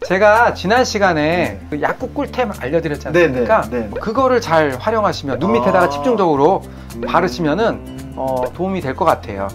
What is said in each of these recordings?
제가 지난 시간에 그 약국 꿀템 알려드렸지 않습니까? 그거를 잘 활용하시면 눈 밑에다가 집중적으로 바르시면은 도움이 될 것 같아요.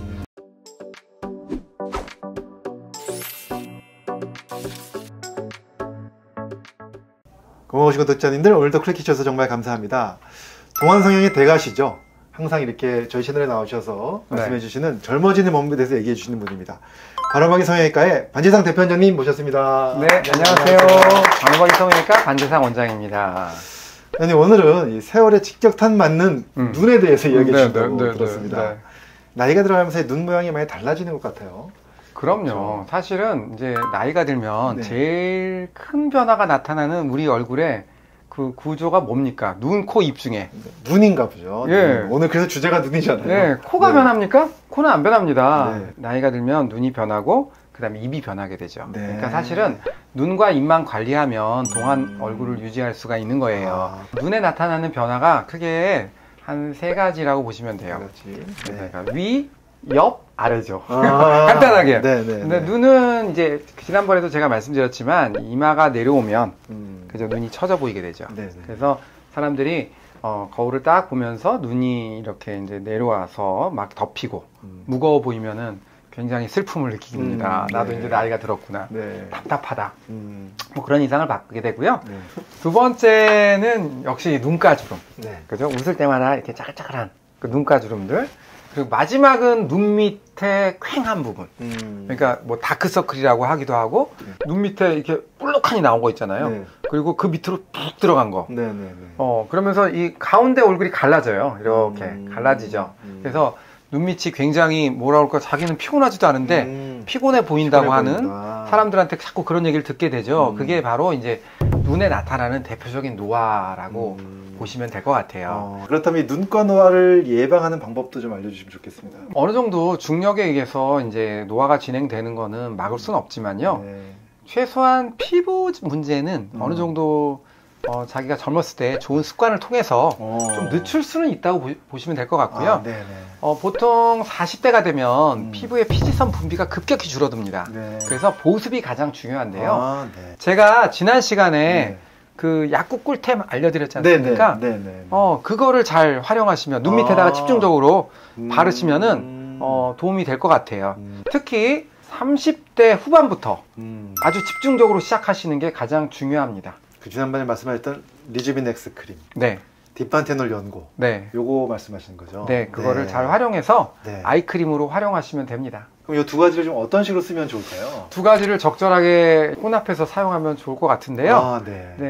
고마우신 구독자님들, 오늘도 클릭해주셔서 정말 감사합니다. 동안 성형의 대가시죠. 항상 이렇게 저희 채널에 나오셔서 말씀해주시는 젊어지는 몸에 대해서 얘기해주시는 분입니다. 바람막이 성형외과의 반재상 대표원장님 모셨습니다. 네, 안녕하세요. 바람막이 성형외과 반재상 원장입니다. 아니, 오늘은 이 세월에 직격탄 맞는 눈에 대해서 이야기해 주신다고 들었습니다. 나이가 들어가면서 눈 모양이 많이 달라지는 것 같아요. 그럼요. 그렇죠? 사실은 이제 나이가 들면 제일 큰 변화가 나타나는 우리 얼굴에 그 구조가 뭡니까? 눈, 코, 입 중에. 눈인가 보죠. 예. 오늘 그래서 주제가 눈이잖아요. 네. 코가 변합니까? 코는 안 변합니다. 나이가 들면 눈이 변하고 그 다음에 입이 변하게 되죠. 그러니까 사실은 눈과 입만 관리하면 동안 얼굴을 유지할 수가 있는 거예요. 눈에 나타나는 변화가 크게 한 3가지라고 보시면 돼요. 그러니까 위, 옆, 아래죠. 간단하게. 근데 눈은 이제 지난번에도 제가 말씀드렸지만 이마가 내려오면 그죠, 눈이 처져 보이게 되죠. 그래서 사람들이 거울을 딱 보면서 눈이 이렇게 이제 내려와서 막 덮이고 무거워 보이면은 굉장히 슬픔을 느낍니다. 나도 이제 나이가 들었구나. 답답하다. 뭐 그런 이상을 받게 되고요. 두 번째는 역시 눈가주름. 그죠? 웃을 때마다 이렇게 짜글짜글한 그 눈가주름들. 그리고 마지막은 눈 밑에 퀭한 부분. 그러니까 뭐 다크서클이라고 하기도 하고 눈 밑에 이렇게 볼록하니 나온 거 있잖아요. 그리고 그 밑으로 푹 들어간 거. 그러면서 이 가운데 얼굴이 갈라져요. 이렇게 갈라지죠. 그래서 눈 밑이 굉장히 뭐라 그럴까, 자기는 피곤하지도 않은데 피곤해 보인다고 하는 사람들한테 자꾸 그런 얘기를 듣게 되죠. 그게 바로 이제 눈에 나타나는 대표적인 노화라고 보시면 될 것 같아요. 그렇다면 이 눈가 노화를 예방하는 방법도 좀 알려주시면 좋겠습니다. 어느 정도 중력에 의해서 이제 노화가 진행되는 거는 막을 수는 없지만요. 최소한 피부 문제는 어느 정도 자기가 젊었을 때 좋은 습관을 통해서 좀 늦출 수는 있다고 보시면 될 것 같고요. 보통 40대가 되면 피부의 피지선 분비가 급격히 줄어듭니다. 그래서 보습이 가장 중요한데요. 제가 지난 시간에 그 약국 꿀템 알려드렸지 않습니까? 그거를 잘 활용하시면 눈 밑에다가 집중적으로 바르시면은 도움이 될 것 같아요. 특히 30대 후반부터 아주 집중적으로 시작하시는 게 가장 중요합니다. 그 지난번에 말씀하셨던 리주비넥스 크림, 디판테놀 연고, 요거 말씀하시는 거죠? 그거를 잘 활용해서 아이크림으로 활용하시면 됩니다. 그럼 이 두 가지를 좀 어떤 식으로 쓰면 좋을까요? 두 가지를 적절하게 혼합해서 사용하면 좋을 것 같은데요.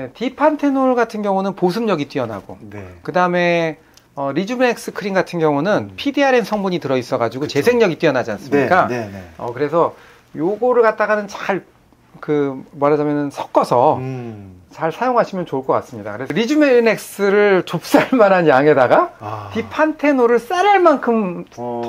디판테놀 같은 경우는 보습력이 뛰어나고, 그 다음에 리주비넥스 크림 같은 경우는 PDRN 성분이 들어있어 가지고 재생력이 뛰어나지 않습니까? 그래서 요거를 갖다가는 잘 말하자면 섞어서 잘 사용하시면 좋을 것 같습니다. 그래서 리주비넥스를 좁쌀만한 양에다가 디판테놀을 쌀알 만큼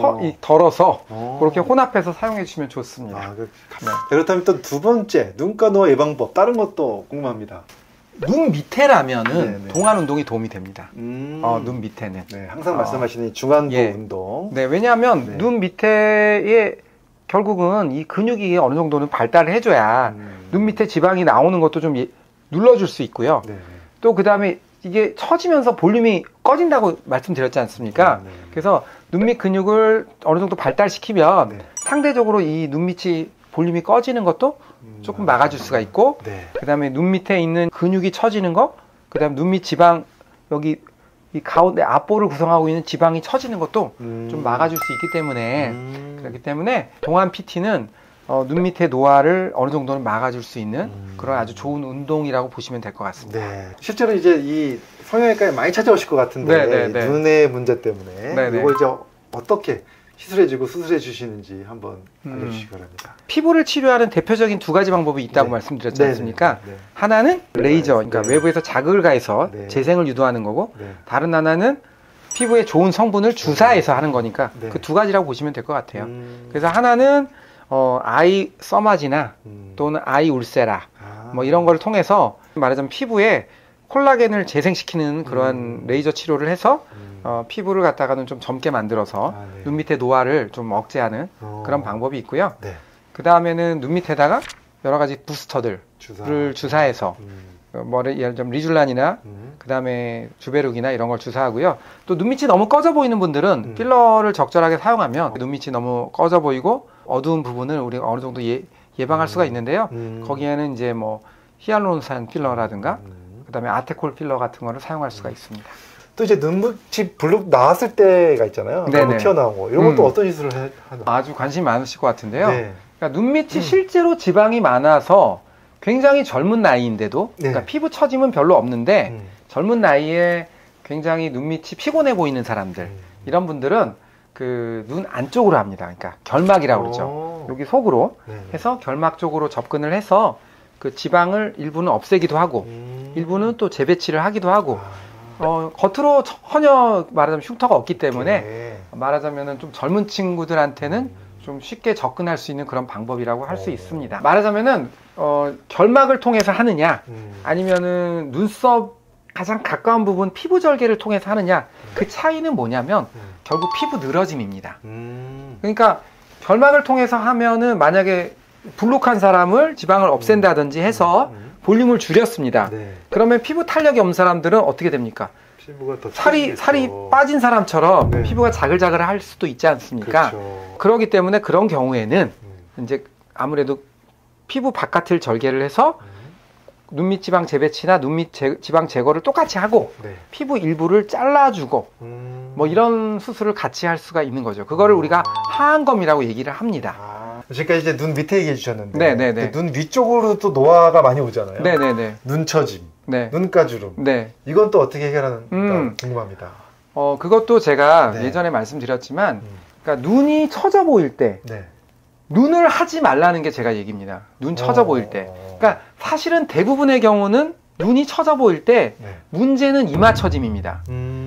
덜어서 그렇게 혼합해서 사용해 주시면 좋습니다. 그렇다면 또 두 번째, 눈가 노화 예방법, 다른 것도 궁금합니다. 눈 밑에라면은 동안 운동이 도움이 됩니다. 눈 밑에는 항상 말씀하시는 중안부 운동. 왜냐하면 눈 밑에에 결국은 이 근육이 어느 정도는 발달을 해줘야 눈 밑에 지방이 나오는 것도 좀 눌러줄 수 있고요. 또 그 다음에 이게 처지면서 볼륨이 꺼진다고 말씀드렸지 않습니까? 그래서 눈 밑 근육을 어느 정도 발달시키면 상대적으로 이 눈 밑이 볼륨이 꺼지는 것도 조금 막아줄 수가 있고, 그 다음에 눈 밑에 있는 근육이 처지는 거, 그 다음에 눈 밑 지방, 여기 이 가운데 앞볼을 구성하고 있는 지방이 처지는 것도 좀 막아줄 수 있기 때문에 그렇기 때문에 동안 PT는 눈 밑의 노화를 어느 정도는 막아줄 수 있는 그런 아주 좋은 운동이라고 보시면 될 것 같습니다. 실제로 이제 이 성형외과에 많이 찾아오실 것 같은데 눈의 문제 때문에 이걸 이제 어떻게 시술해주고 수술해 주시는지 한번 알려주시기 바랍니다. 피부를 치료하는 대표적인 두 가지 방법이 있다고 말씀드렸지 않습니까? 하나는 레이저, 그러니까 외부에서 자극을 가해서 재생을 유도하는 거고, 다른 하나는 피부에 좋은 성분을 주사해서 하는 거니까 그 두 가지라고 보시면 될 것 같아요. 그래서 하나는 아이 써마지나 또는 아이 울세라 뭐 이런 걸 통해서 말하자면 피부에 콜라겐을 재생시키는 그러한 레이저 치료를 해서 피부를 갖다가는 좀 젊게 만들어서 눈 밑에 노화를 좀 억제하는 그런 방법이 있고요. 그 다음에는 눈 밑에다가 여러 가지 부스터들, 주사해서 뭐를 예를 들면 리줄란이나 그다음에 주베룩이나 이런 걸 주사하고요. 또 눈밑이 너무 꺼져 보이는 분들은 필러를 적절하게 사용하면 눈밑이 너무 꺼져 보이고 어두운 부분을 우리가 어느 정도 예방할 수가 있는데요. 거기에는 이제 뭐 히알루론산 필러라든가 그다음에 아테콜 필러 같은 거를 사용할 수가 있습니다. 또 이제 눈밑이 블룩 나왔을 때가 있잖아요. 너무 튀어나오고 이런 것도 어떤 시술을 하나요? 아주 관심이 많으실 것 같은데요. 네. 그러니까 눈밑이 실제로 지방이 많아서 굉장히 젊은 나이인데도 그러니까 피부 처짐은 별로 없는데 젊은 나이에 굉장히 눈밑이 피곤해 보이는 사람들 이런 분들은 그 눈 안쪽으로 합니다. 그러니까 결막이라고 그러죠. 여기 속으로 해서 결막 쪽으로 접근을 해서 그 지방을 일부는 없애기도 하고 일부는 또 재배치를 하기도 하고 겉으로 전혀 말하자면 흉터가 없기 때문에 말하자면은 좀 젊은 친구들한테는 좀 쉽게 접근할 수 있는 그런 방법이라고 할 수 있습니다. 말하자면은 결막을 통해서 하느냐 아니면은 눈썹 가장 가까운 부분 피부 절개를 통해서 하느냐 그 차이는 뭐냐면 결국 피부 늘어짐입니다. 그러니까 결막을 통해서 하면은 만약에 불룩한 사람을 지방을 없앤다든지 해서 볼륨을 줄였습니다. 그러면 피부 탄력이 없는 사람들은 어떻게 됩니까? 피부가 더 살이 빠진 사람처럼 피부가 자글자글 할 수도 있지 않습니까? 그렇죠. 그렇기 때문에 그런 경우에는 이제 아무래도 피부 바깥을 절개를 해서 눈밑 지방 재배치나 눈밑 지방 제거를 똑같이 하고 피부 일부를 잘라주고 뭐 이런 수술을 같이 할 수가 있는 거죠. 그거를 우리가 하안검이라고 얘기를 합니다. 지금까지 이제 눈 밑에 얘기해 주셨는데 눈 위쪽으로 또 노화가 많이 오잖아요. 눈 처짐, 눈가주름. 이건 또 어떻게 해결하는가 궁금합니다. 그것도 제가 예전에 말씀드렸지만 그러니까 눈이 처져 보일 때 눈을 하지 말라는 게 제가 얘기입니다. 눈 처져 보일 때. 그러니까 사실은 대부분의 경우는 눈이 처져 보일 때 문제는 이마 처짐입니다.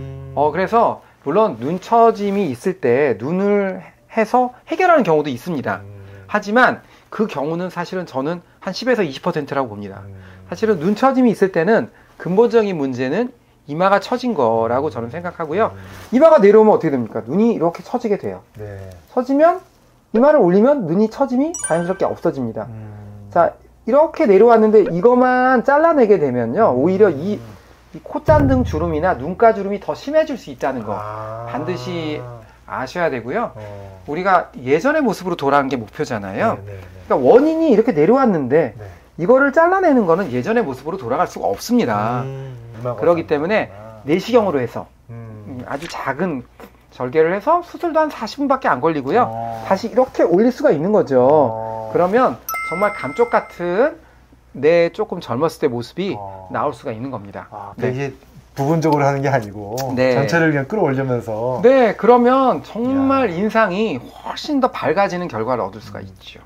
그래서 물론 눈 처짐이 있을 때 눈을 해서 해결하는 경우도 있습니다. 하지만 그 경우는 사실은 저는 한 10에서 20%라고 봅니다. 사실은 눈 처짐이 있을 때는 근본적인 문제는 이마가 처진 거라고 저는 생각하고요. 이마가 내려오면 어떻게 됩니까? 눈이 이렇게 처지게 돼요. 처지면 이마를 올리면 눈이 처짐이 자연스럽게 없어집니다. 자, 이렇게 내려왔는데 이것만 잘라내게 되면요. 오히려 이 콧잔등 주름이나 눈가 주름이 더 심해질 수 있다는 거 반드시 아셔야 되고요. 우리가 예전의 모습으로 돌아가는 게 목표잖아요. 그러니까 원인이 이렇게 내려왔는데 이거를 잘라내는 거는 예전의 모습으로 돌아갈 수가 없습니다. 그렇기 때문에 내시경으로 해서 아주 작은 절개를 해서 수술도 한 40분밖에 안 걸리고요. 다시 이렇게 올릴 수가 있는 거죠. 그러면 정말 감쪽 같은 내 조금 젊었을 때 모습이 나올 수가 있는 겁니다. 이게 부분적으로 하는 게 아니고 전체를 그냥 끌어올리면서 그러면 정말 인상이 훨씬 더 밝아지는 결과를 얻을 수가 있죠.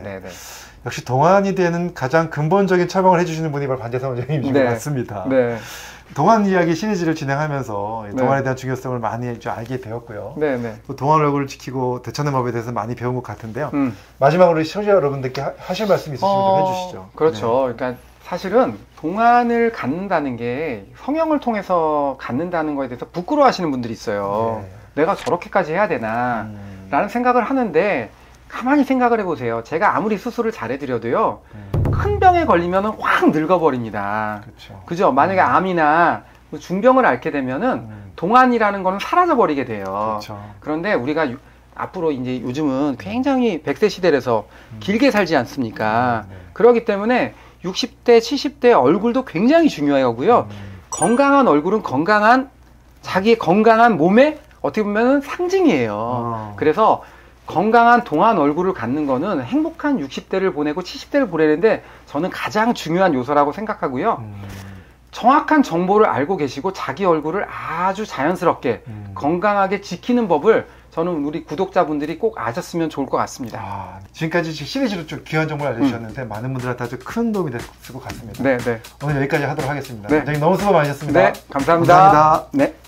역시 동안이 되는 가장 근본적인 처방을 해주시는 분이 바로 반재성 원장님이신 것 같습니다. 동안 이야기 시리즈를 진행하면서 동안에 대한 중요성을 많이 좀 알게 되었고요. 또 동안 얼굴을 지키고 되찾는 법에 대해서 많이 배운 것 같은데요. 마지막으로 시청자 여러분들께 하실 말씀 있으시면 좀 해주시죠. 그렇죠. 그러니까 사실은 동안을 갖는다는 게 성형을 통해서 갖는다는 거에 대해서 부끄러워하시는 분들이 있어요. 내가 저렇게까지 해야 되나 라는 생각을 하는데 가만히 생각을 해보세요. 제가 아무리 수술을 잘해드려도요 큰 병에 걸리면 확 늙어버립니다. 그죠? 만약에 암이나 중병을 앓게 되면은 동안이라는 거는 사라져버리게 돼요. 그런데 우리가 앞으로 이제 요즘은 굉장히 100세 시대라서 길게 살지 않습니까? 그렇기 때문에 60대, 70대 얼굴도 굉장히 중요하고요. 건강한 얼굴은 자기의 건강한 몸의 어떻게 보면 상징이에요. 그래서 건강한 동안 얼굴을 갖는 거는 행복한 60대를 보내고 70대를 보내는데 저는 가장 중요한 요소라고 생각하고요. 정확한 정보를 알고 계시고 자기 얼굴을 아주 자연스럽게 건강하게 지키는 법을 저는 우리 구독자분들이 꼭 아셨으면 좋을 것 같습니다. 지금까지 시리즈로 좀 귀한 정보를 알려주셨는데 많은 분들한테 아주 큰 도움이 됐을 것 같습니다. 오늘 여기까지 하도록 하겠습니다. 원장님 너무 수고 많으셨습니다. 감사합니다.